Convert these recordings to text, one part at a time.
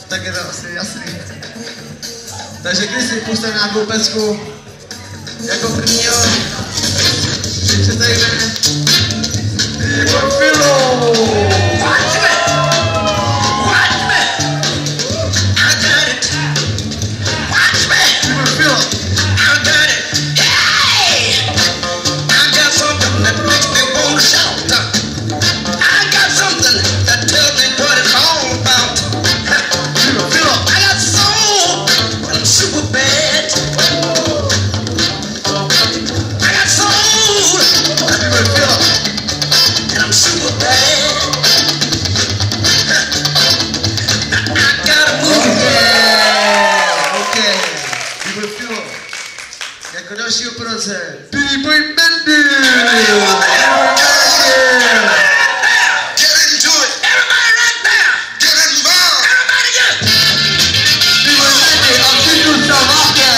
Tak je to asi jasný. Takže když si pustím nějakou pecku, jako prvního, si přetejme Igor Filo! Watch me! Watch me! I got it! Watch me! Igor Filo! I got it! Hey! I got something that makes me want to shout. I got something that tells me what it's all about. Igor Filo! I got soul and I'm super bad. I got soul Igor Filo! and I'm super bad. Now I gotta move. Okay. Igor Filo! Jako další operace B-Boy Mendy! Get into it. Everybody right there. Get involved. Everybody get. B-Boy Mendy a Titu Salvaje!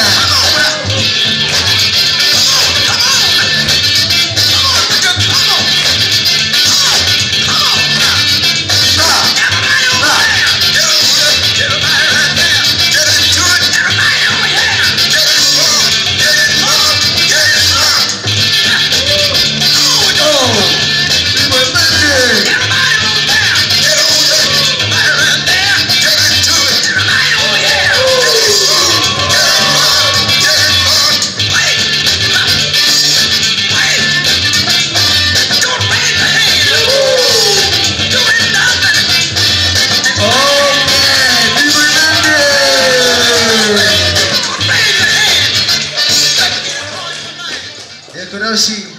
Jako další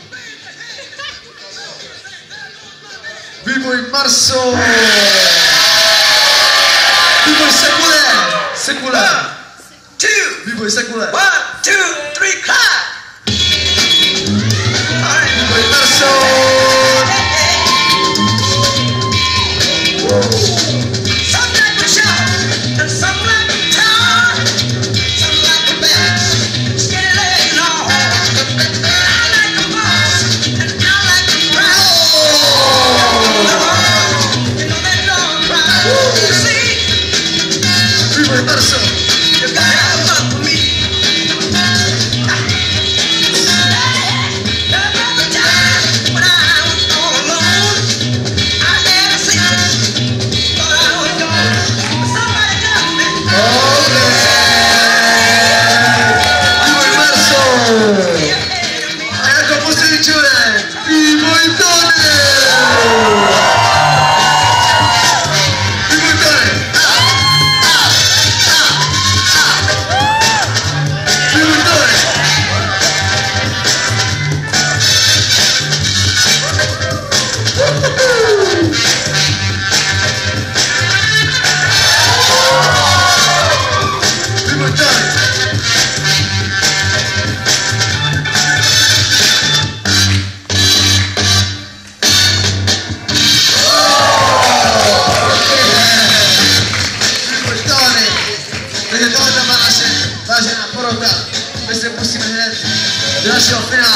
B-Boy Marso! B-Boy Sekule! Sekule! 1, 2, B-Boy Sekule! 1, 2, 3, clap. All right. B-Boy Marso! Some like to shout, and some like to talk, some like to dance, steady laying long. I like to boss, and I like to cry. You know that long cry. You see, B-Boy Marso! you gotta have fun for me. There was a time when I was all alone. I had a secret, thought I was gone. Somebody got me. B-Boy Marso! A jako poslední člověk B-Boy Tony! B-Boy Tony! B-Boy Tony! B-Boy Tony! Takže tohle byla naše vážená porota. My se pustíme hned do našeho finále.